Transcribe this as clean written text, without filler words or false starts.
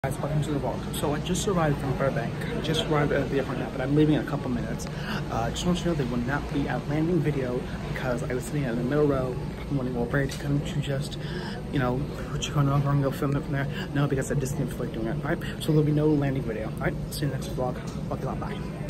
Guys, welcome to the vlog. So I just arrived from Burbank. I just arrived at the airport now, but I'm leaving in a couple minutes. Just want you to know there will not be a landing video because I was sitting in the middle row, wondering, well, Brady, couldn't you just, you know, put your phone over and go film it from there? No, because I just didn't feel like doing it. All right, so there'll be no landing video. All right, see you in the next vlog. Love you a lot. Bye.